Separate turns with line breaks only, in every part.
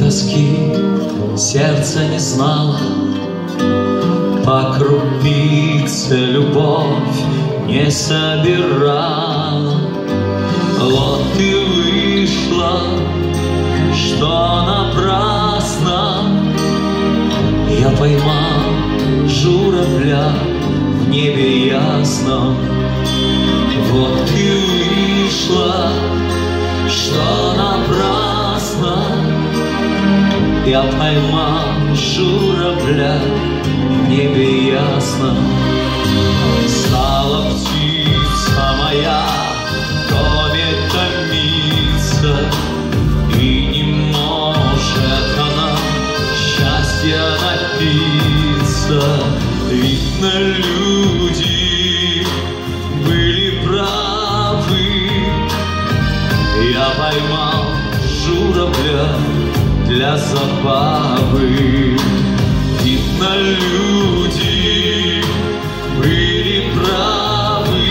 тоски сердце не знало, по крупице любовь не собирала. Вот и вышло, что напрасно я поймал журавля в небе ясном. Вот и вышло, что напрасно я поймал журавля в небе ясном. Стала птица моя в доме томиться, и не может она счастья напиться. Видно, люди были правы, я поймал журавля для забавы. Видно, люди были правы,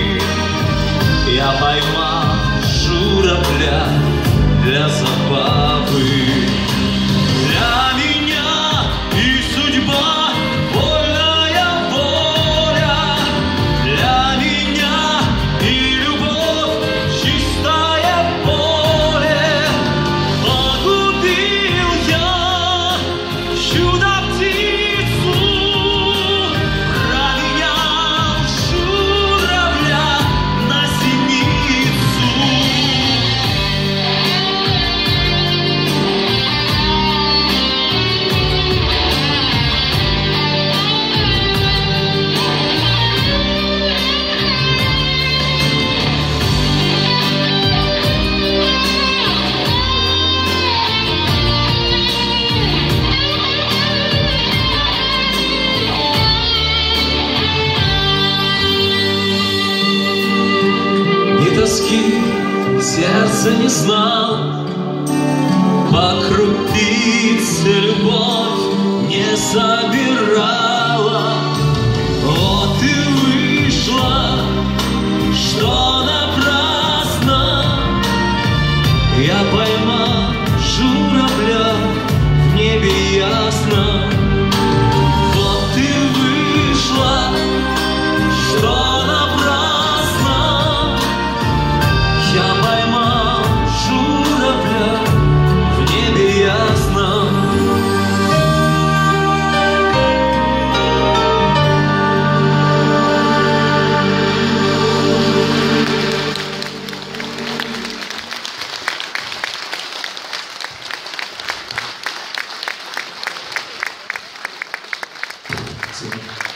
я поймал журавля для забавы. Для меня и судьба вольная воля, для меня и любовь чистое поле. Погубил я чудо-птицу, променял журавля на синицу. Тоски сердце не знал, по крупице любовь не собирала. Вот и вышло, что напрасно я поймал журавля в небе ясном. Вот и вышло, что я поймал журавля в небе ясном. Спасибо.